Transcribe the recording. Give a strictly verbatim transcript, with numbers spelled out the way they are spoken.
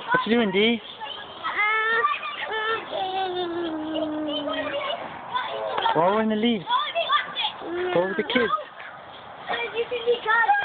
What you doing, Dee? Why we're in the leaves? Go with the kids.